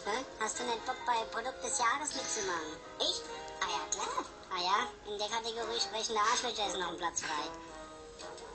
Hä? Hast du nicht Bock, bei Produkt des Jahres mitzumachen? Ich? Ah ja, klar. Ah ja, in der Kategorie sprechende Arschlöcher ist noch ein Platz frei.